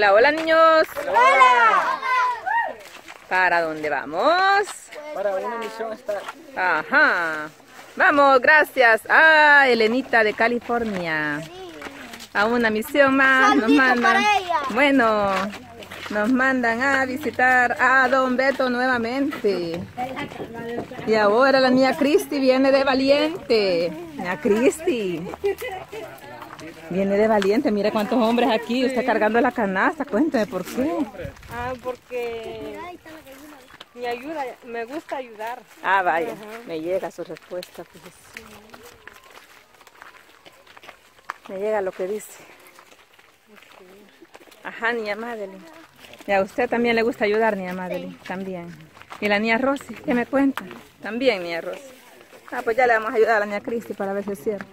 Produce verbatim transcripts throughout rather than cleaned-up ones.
Hola, hola niños. ¡Hola! ¿Para dónde vamos? Para una misión está. Ajá. Vamos, gracias a Elenita de California. A una misión más nos mandan. Bueno, nos mandan a visitar a Don Beto nuevamente. Y ahora la niña Cristi viene de valiente. Niña Cristi. Viene de valiente, mire cuántos hombres aquí, está cargando la canasta, cuénteme por qué. Ah, porque me ayuda, me gusta ayudar. Ah, vaya, Ajá. me llega su respuesta, pues. Me llega lo que dice. Ajá, niña Madeline. Y a usted también le gusta ayudar, niña Madeline, también. Y la niña Rosy, ¿qué me cuenta? También, niña Rosy. Ah, pues ya le vamos a ayudar a la niña Cristi para ver si es cierto.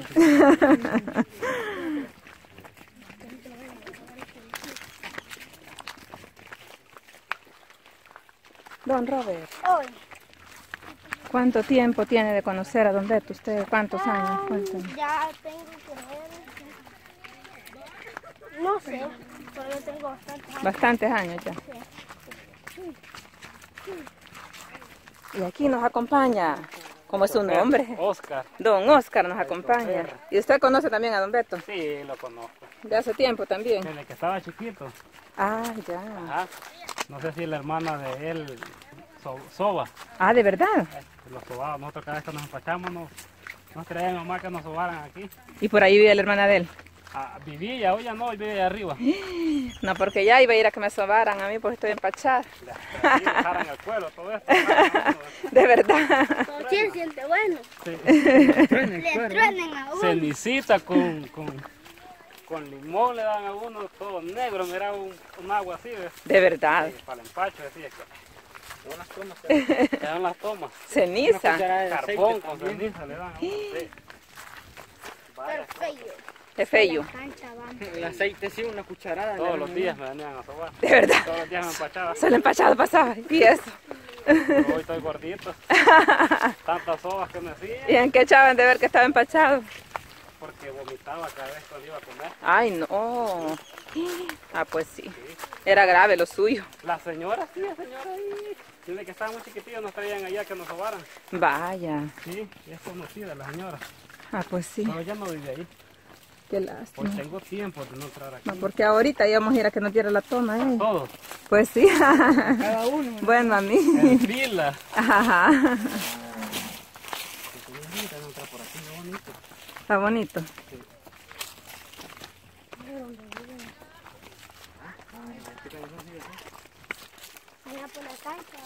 Don Robert, Hoy. ¿cuánto tiempo tiene de conocer a Don Beto usted? ¿Cuántos años? Cuéntame. Ya tengo que ver. No sé, solo tengo bastantes años. Bastantes años ya. Y aquí nos acompaña, ¿cómo es su nombre? Oscar. Don Oscar nos acompaña. ¿Y usted conoce también a Don Beto? Sí, lo conozco. De hace tiempo también. Desde que estaba chiquito. Ah, ya. Ajá. No sé si la hermana de él so- soba. Ah, ¿de verdad? Los sobaba. Nosotros cada vez que nos empachamos nos, nos creía mi mamá que nos sobaran aquí. Y por ahí vive la hermana de él. Ah, vivía, hoy ya no, hoy vive allá arriba. No, porque ya iba a ir a que me sobaran a mí porque estoy empachada. Aquí dejaran el cuero, todo esto. De verdad. Pero sí se siente bueno. Sí. Le truenen a uno. Cenicita con, con, con limón le dan a uno, todo negro, mira un, un agua así, ¿ves? De verdad. Sí, para el empacho, decía que unas tomas, se dan las tomas. Ceniza. Carbón con ceniza le dan a uno, sí. Pero feo. Es feo. Cancha, vamos. El aceite sí, una cucharada. Todos los días me venían a sobar. De verdad. Todos los días me empachaba. Solo empachado pasaba. Y eso. Pero hoy estoy gordito. Tantas sobas que me hacía. ¿Y en qué echaban de ver que estaba empachado? Porque vomitaba cada vez cuando iba a comer. Ay, no. Ah, pues sí. Era grave lo suyo. Las señoras, sí, las señoras ahí. Desde que estaban muy chiquitillos nos traían allá que nos sobaran. Vaya. Sí, es conocida la señora. Ah, pues sí. Pero ya no vive ahí. Qué Hoy lástima. tengo tiempo de no entrar aquí. No, porque ahorita íbamos a ir a que nos diera la toma, ¿eh? Todos. Pues sí. Cada uno. Bueno, a mí. En fila. Ajá. Está bonito. Allá por la cancha.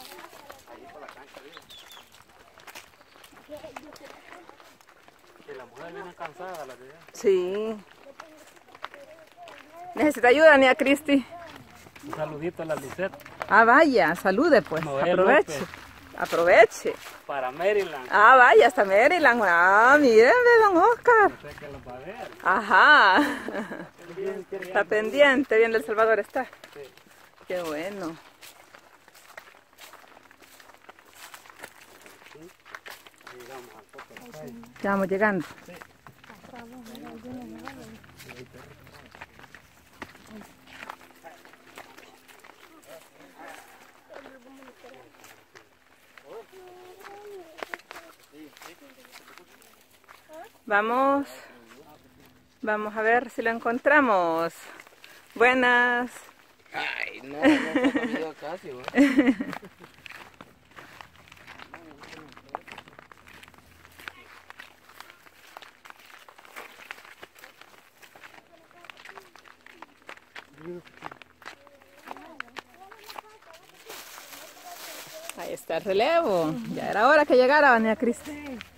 Que la mujer viene cansada, la de allá. Sí. ¿Necesita ayuda, niña Cristi? Un saludito a la Lisette. Ah, vaya, salude pues. Noel Aproveche. López. Aproveche. Para Maryland. Ah, vaya, hasta Maryland. Ah, miren, ve, don Oscar. Sé que los va a ver. Ajá. Está pendiente, bien del Salvador está. Qué bueno. Llegamos al toque de calle. Ya vamos llegando. Vamos. Vamos a ver si lo encontramos. Buenas. Ay, no, no toca video casi, güey. Ahí está el relevo. Ya era hora que llegara, doña Cristi.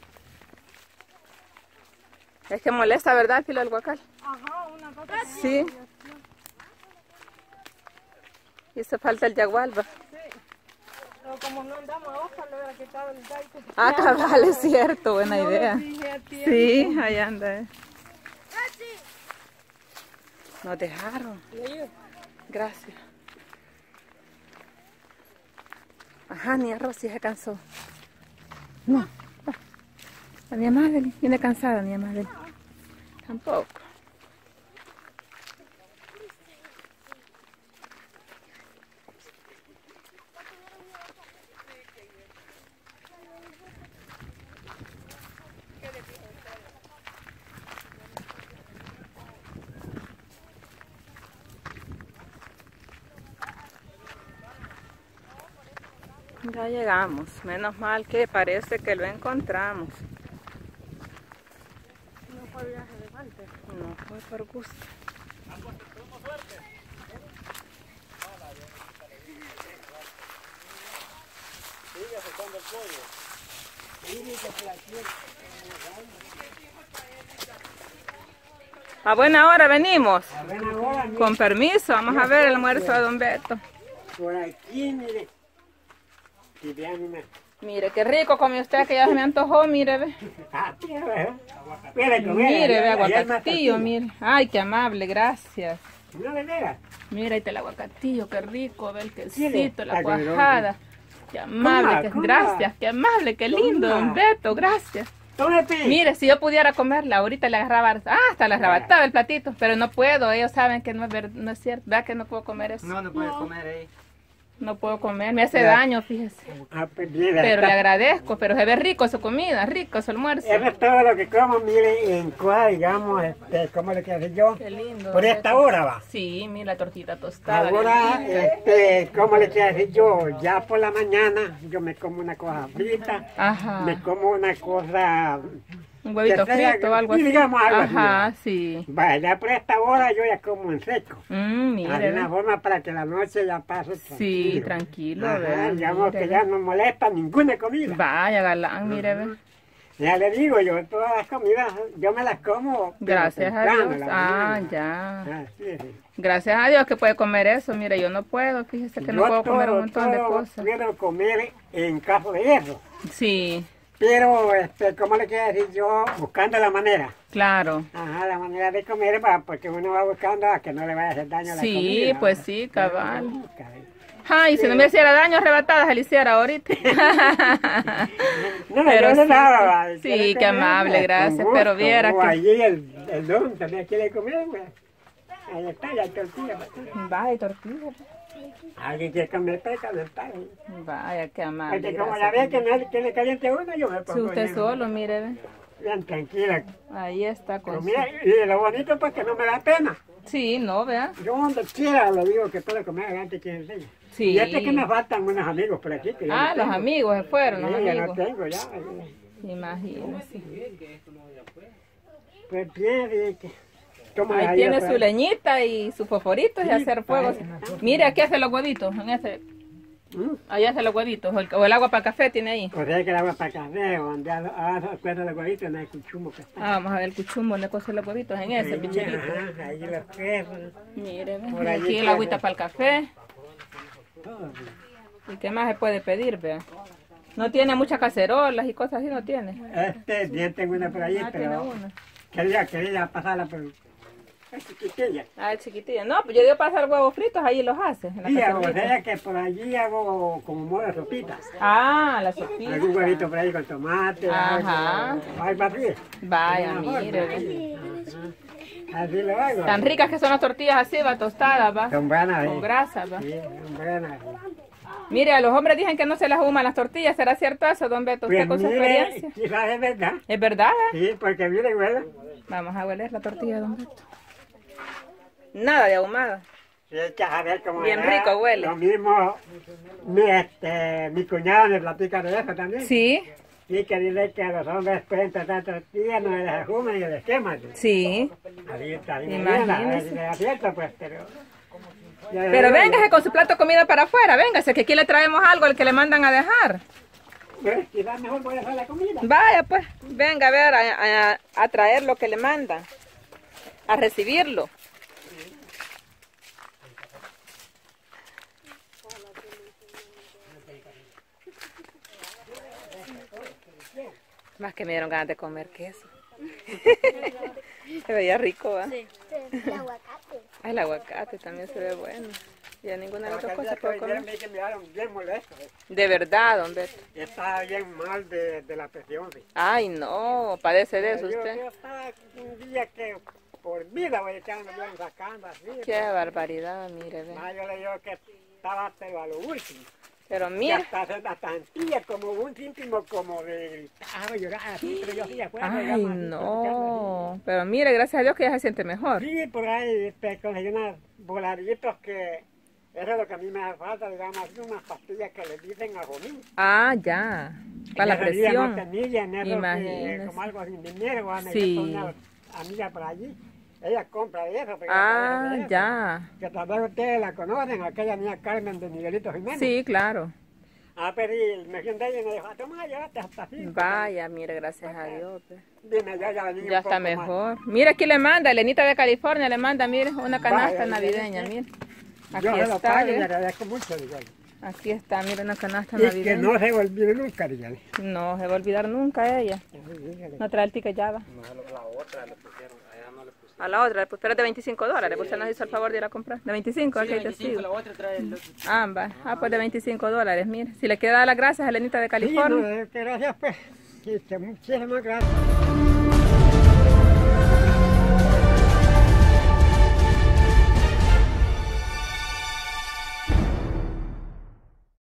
Es que molesta, ¿verdad, filo del guacal? Ajá, una cosa. Sí. Y eso falta el yagualba. Pero como no andamos a Oscar, le hubiera quitado el gaito. Ah, cabal, es cierto, buena No lo idea. dije a tiempo. Sí, ahí anda. eh. Nos dejaron. Le ayudo. Gracias. Ajá, ni Rosy se cansó. No. La niña Madeline viene cansada, niña Madeline. Tampoco. Ya llegamos, menos mal que parece que lo encontramos. No fue viaje de guante. No fue por gusto. A buena hora venimos. A buena hora, mire. Con permiso, vamos a ver el almuerzo de don Beto. Por aquí, mire. Y vean una. Mire, qué rico comió usted, que ya se me antojó, mire, ve. Ah, tía, ¿eh? Mire, comer. Mire, ve, allá- allá hay más aguacatillo, tortilla. mire. Ay, qué amable, gracias. No, de veras. Mira, ahí está el aguacatillo, qué rico, ve el Mire, quesito, la está con el cuajada. Qué amable, Coma, qué, coma. gracias, qué amable, qué lindo, Coma. don Beto, gracias. Tómate. Mire, si yo pudiera comerla, ahorita le agarraba, ah, hasta le arrebataba el platito, pero no puedo, ellos saben que no es, ver- no es cierto, ¿verdad que no puedo comer eso? No, no puedes comer ahí. No puedo comer, me hace Ya. daño, fíjese. Ah, pues mire, Pero le está- agradezco, pero se ve rico su comida, rico su almuerzo. Eso es todo lo que como, mire, en cuál, digamos, este, ¿cómo le quiero decir yo? Qué lindo. Por don esta Beto. hora va. Sí, mira la tortita tostada. qué Ahora, rica. este, ¿cómo le quiero decir yo? Ya por la mañana yo me como una cosa frita, Ajá. me como una cosa, Un huevito que sea- frito o algo sí, así. digamos algo así, Ajá, ¿verdad? sí. vaya, ya por esta hora yo ya como en seco. Mm, Hay mire, una ve. forma para que la noche ya pase tranquilo. Sí, tranquilo, Ajá, ¿verdad? digamos Mire, que ve. ya no molesta ninguna comida. Vaya, galán, mire, ve. Ya le digo yo, todas las comidas yo me las como. pero Gracias a temprano, Dios. la Ah, mañana. ya. Así es. Gracias a Dios que puede comer eso. Mire, yo no puedo, fíjese que no Yo puedo comer un todo- montón de todo cosas. puedo comer en caso de eso. Sí, Pero, este, ¿cómo le quiero decir yo? Buscando la manera. claro. Ajá, la manera de comer va, porque uno va buscando a que no le vaya a hacer daño a la Sí, comida. pues ¿va? sí, cabal. Busca, ¿eh? Ay, si no me hiciera daño arrebatadas, se le hiciera ahorita. No, Pero yo le sí, daba, va, sí, quiere qué comer, amable, pues, gracias, con pero gusto. viera O que- allí el, el don también quiere comer, pues. Ahí está, ya hay tortilla. pues. Vaya, tortilla. Alguien quiere comer, pues, calentar. ¿eh? Vaya, qué amable. Porque como ya ve que nadie tiene caliente uno, yo me Si pongo usted bien, solo, mire, ve. bien tranquila. Ahí está con su... Comida, y lo bonito pues que no me da pena. Sí, no, vea. Yo donde quiera le digo que puedo comer antes que enseñe. Sí. Y este que me faltan unos amigos por aquí. Que yo Ah, no los tengo. amigos se fueron, los Sí, ya no amigos. tengo ya. Imagínese. Pues bien, y que... ¿cómo Ahí la tiene llevo, su pues? leñita y sus fosforitos y Sí, hacer fuegos. ahí. Mire, aquí hace los huevitos, en ese, ¿Mm? allá hace los huevitos, o el, o el agua para café tiene ahí. O sea que el agua para café, donde ahora cuenta los huevitos, no hay cuchumo que está. Ah, vamos a ver el cuchumbo donde cose los huevitos, en ese, Ahí, pichelito. ajá, ahí los quesos, Mire, ve, Por y allí aquí el queda. agüita para el café. todo. ¿Y qué más se puede pedir, vea? No tiene muchas cacerolas y cosas así, no tiene. Este, bien tengo una por ahí, Ah, tiene pero una. quería, quería pasarla por... Es chiquitilla. Ah, chiquitilla. No, pues yo digo para hacer huevos fritos, ahí los hace. En la Sí, o cacerolita. sea que por allí hago como modo de sopitas. Ah, la sopita. Algún huevito por ahí con tomate, Ajá. algo, algo así. Vaya, De una mire, forma, ve. Ajá. Así lo hago. Tan ricas que son las tortillas así, va, tostadas, va. Son buenas, Con ¿eh? grasa, va. Sí, son buenas. Mire, a los hombres dicen que no se les ahuman las tortillas. ¿Será cierto eso, don Beto? ¿Usted Pues con su mire, experiencia? quizás es verdad. ¿Es verdad? eh? Sí, porque mire, bueno, Vamos a hueler la tortilla de don Beto. Nada de ahumada. si echas a ver cómo Bien era. rico huele. Lo mismo, mi, este, mi cuñado me platica de eso también. Sí, Sí, que dice que a los hombres pueden tratar tortillas, no les ajuman y les queman. sí. Así está bien, Imagínese. a ver si es cierto, pues, pero... Pero véngase con su plato de comida para afuera, véngase, que aquí le traemos algo al que le mandan a dejar. Pues, quizás mejor voy a hacer la comida. Vaya pues, venga a ver, a, a- a traer lo que le mandan, a recibirlo. Más que me dieron ganas de comer queso. Se veía rico, ¿va? Sí. El aguacate. Ah, el aguacate también se ve bueno. Y a ninguna de las otras cosas puedo comer. Me quedaron bien molestos. De verdad, don Beto. Estaba bien mal de, de la presión. Sí. Ay, no, padece de eso Yo, usted. yo estaba un día que por vida voy echando, me iban sacando así. Qué barbaridad, mire, ve. Ah, yo le digo que estaba pero a lo último. Pero Y mire, hasta hacer la tantilla como un síntimo como de gritar, llorar así, pero yo sí afuera. ay, digamos, así, no. Pero mire, gracias a Dios que ya se siente mejor. Sí, por ahí este, conseguí unos voladitos que Eso es lo que a mí me hace falta, digamos, unas pastillas que le dicen a Jomín. Ah, ya. Para la presión. No tenía, en eso Imagínese. que, como algo sin dinero, a Sí. una amiga por allí. Ella compra de eso. pero Ah, ella compra de eso. ya. Que tal vez ustedes la conocen, aquella niña Carmen de Miguelito Jiménez. Sí, claro. Ah, pero y me siento ahí y me dijo, ah, toma, llévate hasta cinco. Vaya, mire, gracias a Dios. pues. Dime, ya, ya, venía Ya un poco está más. mejor. Mira, aquí le manda, Elenita de California le manda, mire, una canasta Vaya, navideña, ya, ya. mire. Yo Aquí se lo está, pago y ¿ve? le agradezco mucho, dígale. Aquí está, mire, una canasta Y que navideña. no se olvide nunca, dígale. No se va a olvidar nunca ella. Dígale. No trae el ticket ya va. La otra le pusieron, allá no le pusieron. A la otra, pues, pero es de veinticinco dólares, pues usted nos hizo el favor de ir a comprar. De veinticinco, aquí te sigo. la otra trae el otro. Ah, va. Ah, pues de veinticinco dólares, mire. Si le queda las gracias a Elenita de Sí, California. no, eh, gracias, pues. Sí, muchísimas gracias.